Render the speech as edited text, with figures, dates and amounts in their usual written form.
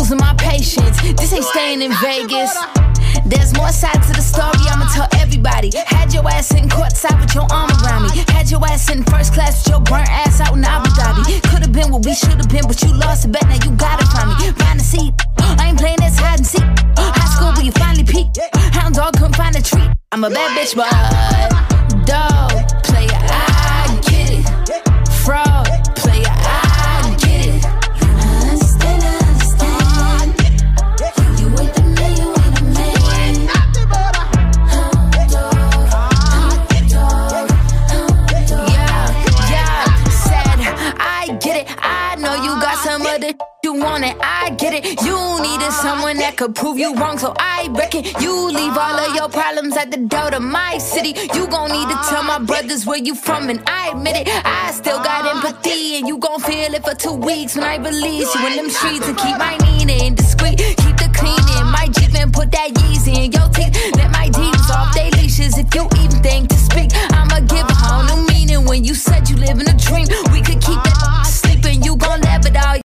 losing my patience. This ain't staying in Vegas. There's more sides to the story, I'ma tell everybody. Had your ass sitting courtside with your arm around me. Had your ass sitting first class with your burnt ass out in Abu Dhabi. Could've been what we should've been, but you lost a bet, now you gotta find me. Find a seat, I ain't playing this hide and seek. High school, but you finally peaked. Hound dog couldn't find a treat. I'm a bad bitch, but dog, player, I get it. Fraud, player, I get it. You with the man, you with the man. Yeah, said, I get it. I know you got some other you want it, I get it. You needed someone that could prove you wrong, so I reckon you leave all of your problems at the door to my city. You gon' need to tell my brothers where you from, and I admit it. I still got empathy, and you gon' feel it for 2 weeks when I release you in them streets. And keep my Nina discreet, keep the cleaning. My Jeep and put that Yeezy in your teeth. Let my demons off they leashes if you even think to speak. I'ma give a whole new meaning when you said you live in a dream.